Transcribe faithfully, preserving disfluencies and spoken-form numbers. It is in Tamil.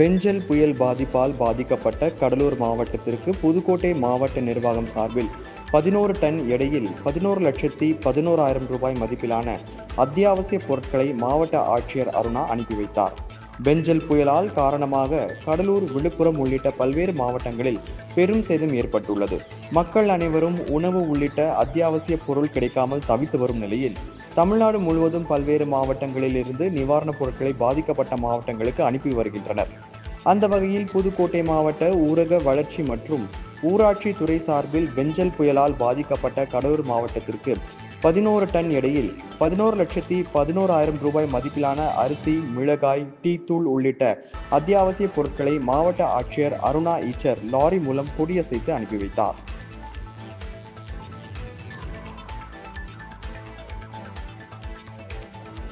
பெஞ்சல் புயல் பாதிப்பால் பாதிக்கப்பட்ட கடலூர் மாவட்டத்திற்கு புதுக்கோட்டை மாவட்ட நிர்வாகம் சார்பில் பதினோரு டன் எடையில் பதினோரு லட்சத்தி பதினோராயிரம் ரூபாய் மதிப்பிலான அத்தியாவசிய பொருட்களை மாவட்ட ஆட்சியர் அருணா அனுப்பி வைத்தார். பெஞ்சல் புயலால் காரணமாக கடலூர், விழுப்புரம் உள்ளிட்ட பல்வேறு மாவட்டங்களில் பெரும் சேதம் ஏற்பட்டுள்ளது. மக்கள் அனைவரும் உணவு உள்ளிட்ட அத்தியாவசிய பொருள் கிடைக்காமல் தவித்து வரும் நிலையில் தமிழ்நாடு முழுவதும் பல்வேறு மாவட்டங்களில் இருந்து நிவாரணப் பொருட்களை பாதிக்கப்பட்ட மாவட்டங்களுக்கு அனுப்பி வருகின்றனர். அந்த வகையில் புதுக்கோட்டை மாவட்ட ஊரக வளர்ச்சி மற்றும் ஊராட்சி துறை சார்பில் பெஞ்சல் புயலால் பாதிக்கப்பட்ட கடலூர் மாவட்டத்திற்கு பதினோரு டன் எடையில் பதினோரு லட்சத்தி பதினோராயிரம் ரூபாய் மதிப்பிலான அரிசி, மிளகாய், டீ தூள் உள்ளிட்ட அத்தியாவசிய பொருட்களை மாவட்ட ஆட்சியர் அருணா ஈச்சர் லாரி மூலம் கொடியசைத்து அனுப்பி வைத்தார்.